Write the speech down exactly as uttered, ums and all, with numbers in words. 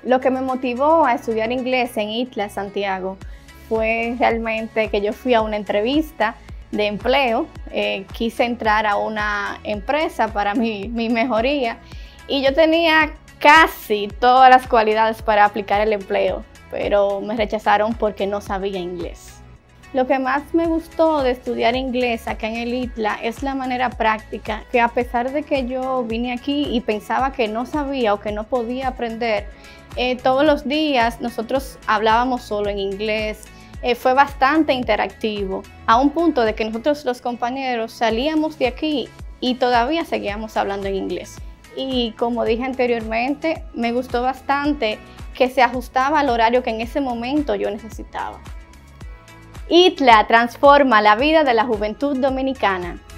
Lo que me motivó a estudiar inglés en ITLA, Santiago, fue realmente que yo fui a una entrevista de empleo, eh, quise entrar a una empresa para mi, mi mejoría y yo tenía casi todas las cualidades para aplicar el empleo, pero me rechazaron porque no sabía inglés. Lo que más me gustó de estudiar inglés acá en el ITLA es la manera práctica, que a pesar de que yo vine aquí y pensaba que no sabía o que no podía aprender, eh, todos los días nosotros hablábamos solo en inglés. Eh, fue bastante interactivo, a un punto de que nosotros los compañeros salíamos de aquí y todavía seguíamos hablando en inglés. Y como dije anteriormente, me gustó bastante que se ajustaba al horario que en ese momento yo necesitaba. ITLA transforma la vida de la juventud dominicana.